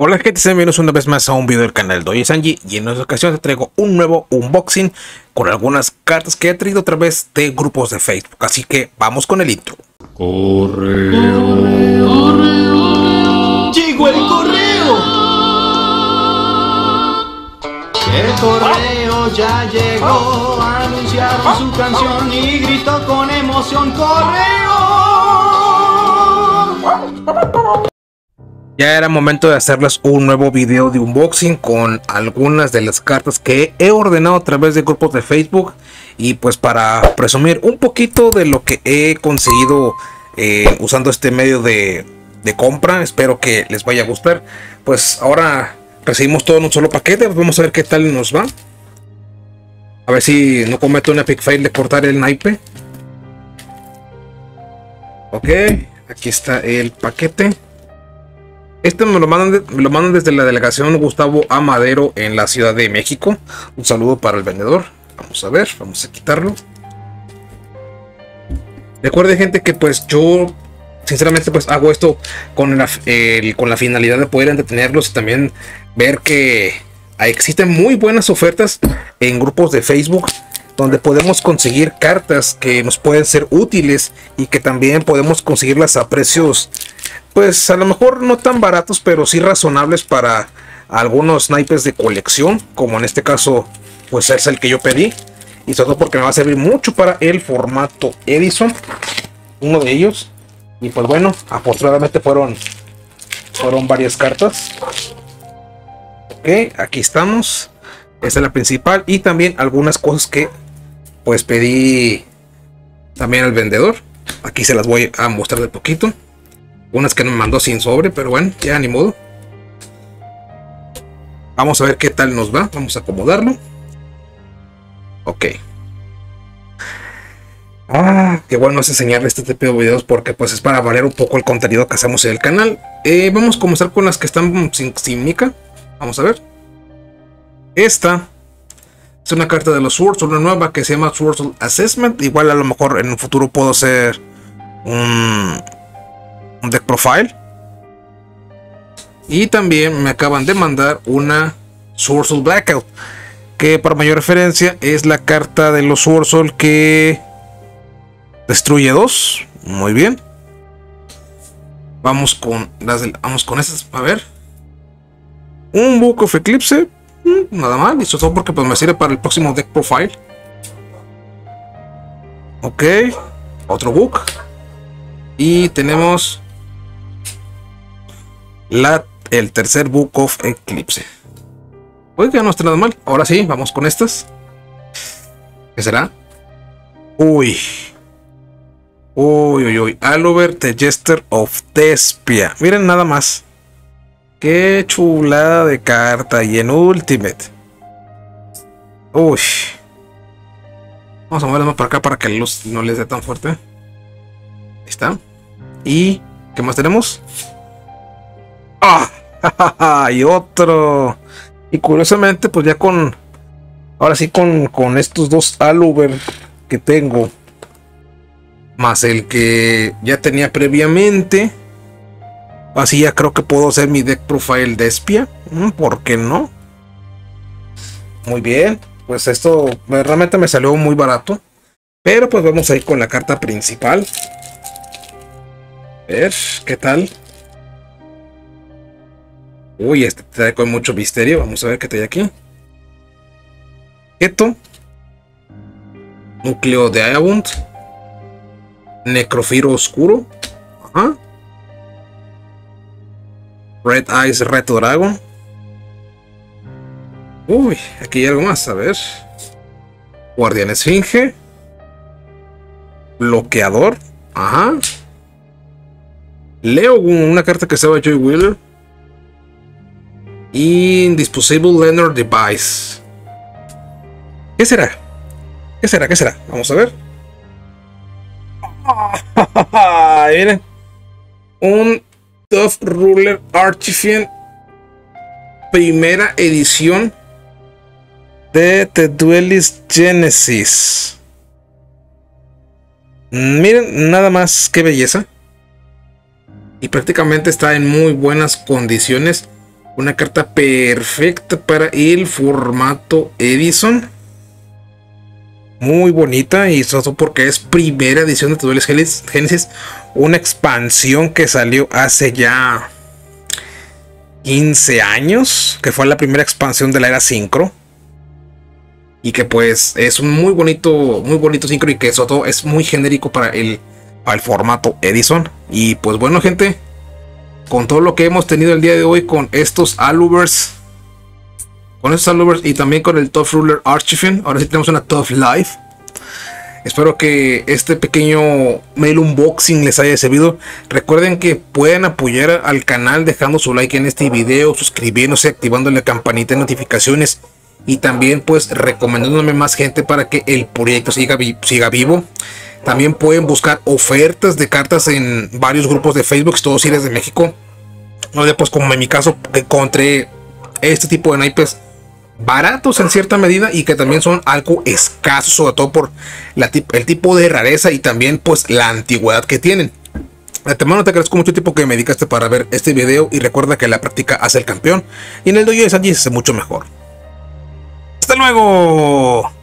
Hola gente, sean bienvenidos una vez más a un video del canal Doji Sanji, y en esta ocasión te traigo un nuevo unboxing con algunas cartas que he traído a través de grupos de Facebook, así que vamos con el intro. Correo. ¡Llegó el correo! El correo ya llegó, anunciaron su canción y gritó con emoción: ¡Correo! Ya era momento de hacerles un nuevo video de unboxing con algunas de las cartas que he ordenado a través de grupos de Facebook, y pues para presumir un poquito de lo que he conseguido usando este medio de compra. Espero que les vaya a gustar. Pues ahora recibimos todo en un solo paquete. Vamos a ver qué tal nos va. A ver si no cometo una epic fail de cortar el naipe. Ok, aquí está el paquete. Este me lo mandan desde la delegación Gustavo A. Madero en la Ciudad de México. Un saludo para el vendedor. Vamos a ver, vamos a quitarlo. Recuerde, gente, que pues yo sinceramente pues hago esto con la finalidad de poder entretenerlos y también ver que existen muy buenas ofertas en grupos de Facebook donde podemos conseguir cartas que nos pueden ser útiles y que también podemos conseguirlas a precios, pues a lo mejor no tan baratos, pero sí razonables para algunos naipes de colección, como en este caso pues es el que yo pedí, y sobre todo porque me va a servir mucho para el formato Edison, uno de ellos. Y pues bueno, afortunadamente fueron varias cartas. Ok, aquí estamos. Esta es la principal, y también algunas cosas que pues pedí también al vendedor. Aquí se las voy a mostrar de poquito. Unas que no me mandó sin sobre, pero bueno, ya ni modo. Vamos a ver qué tal nos va. Vamos a acomodarlo. Ok. Qué bueno es enseñarles este tipo de videos, porque pues es para variar un poco el contenido que hacemos en el canal. Vamos a comenzar con las que están sin mica. Vamos a ver. Esta es una carta de los Sword, una nueva que se llama Sword Assessment. Igual a lo mejor en un futuro puedo hacer un deck profile. Y también me acaban de mandar una Sword Blackout, que para mayor referencia es la carta de los Sword que destruye 2. Muy bien. Vamos con estas. A ver. Un Book of Eclipse. Nada mal. Y sobre todo porque pues me sirve para el próximo deck profile. Ok. Otro book. Y tenemos el tercer Book of Eclipse. Oiga, no está nada mal. Ahora sí, vamos con estas. ¿Qué será? Uy. Alubert, The Jester of Thespia. Miren nada más. Qué chulada de carta. Y en Ultimate. Uy. Vamos a moverla más para acá para que la luz no les dé tan fuerte. Ahí está. ¿Y qué más tenemos? ¡Ah! Y otro. Y curiosamente, pues ya con... Ahora sí con estos dos Alubert que tengo, más el que ya tenía previamente, así ya creo que puedo hacer mi deck profile de espía. ¿Por qué no? Muy bien. Pues esto realmente me salió muy barato. Pero pues vamos a ir con la carta principal. A ver, ¿qué tal? Uy, este trae con mucho misterio. Vamos a ver qué trae aquí. Keto. Núcleo de Aebunt. Necrofiro oscuro. Ajá. Red Eyes Red Dragon. Uy, aquí hay algo más. A ver. Guardián Esfinge. Bloqueador. Ajá. Leo una carta que se llama Joy Wheeler. Indisposable Leonard Device. ¿Qué será? ¿Qué será? ¿Qué será? Vamos a ver. Miren. Un Tough Ruler Archifian. Primera edición de The Duelist Genesis. Miren nada más qué belleza. Y prácticamente está en muy buenas condiciones. Una carta perfecta para el formato Edison. Muy bonita, y eso porque es primera edición de Tutoriales Génesis. Una expansión que salió hace ya 15 años. Que fue la primera expansión de la era Synchro. Y que pues es un muy bonito Synchro, y que eso todo es muy genérico para el formato Edison. Y pues bueno, gente, con todo lo que hemos tenido el día de hoy con estos Alubers, y también con el Tough Ruler Archifin, ahora sí tenemos una Tough Life. Espero que este pequeño mail unboxing les haya servido. Recuerden que pueden apoyar al canal dejando su like en este video, suscribiéndose, activando la campanita de notificaciones, y también pues recomendándome más gente para que el proyecto siga vivo. También pueden buscar ofertas de cartas en varios grupos de Facebook, todos si eres de México. Pues como en mi caso, encontré este tipo de naipes baratos en cierta medida, y que también son algo escasos, sobre todo por el tipo de rareza y también pues la antigüedad que tienen. De antemano te agradezco mucho el tiempo que me dedicaste para ver este video, y recuerda que la práctica hace el campeón, y en el dojo de Sanji se hace mucho mejor. ¡Hasta luego!